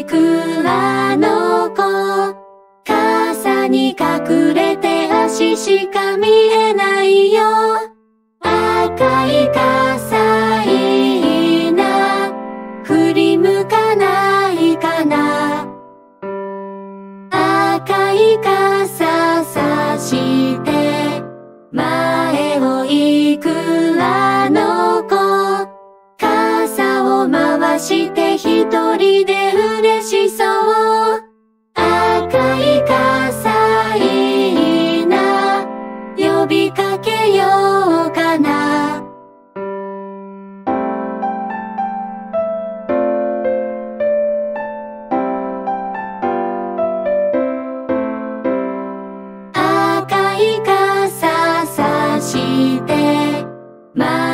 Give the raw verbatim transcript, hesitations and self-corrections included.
くあの子。傘に隠れて足しか見えないよ。赤い傘いいな。振り向かないかな。赤い傘さして前を行くあの子。傘を回して一人で嬉しそう。赤い傘いいな。呼びかけようかな。赤い傘さして前